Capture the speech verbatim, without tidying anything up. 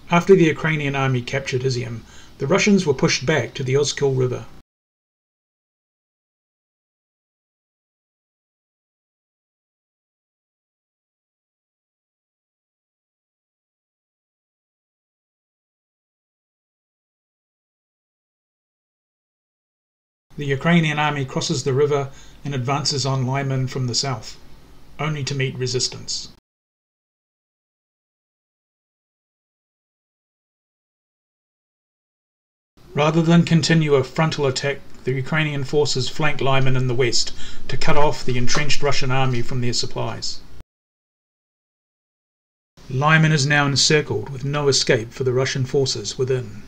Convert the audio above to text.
After the Ukrainian army captured Izium, the Russians were pushed back to the Oskil River. The Ukrainian army crosses the river and advances on Lyman from the south, only to meet resistance. Rather than continue a frontal attack, the Ukrainian forces flanked Lyman in the west to cut off the entrenched Russian army from their supplies. Lyman is now encircled with no escape for the Russian forces within.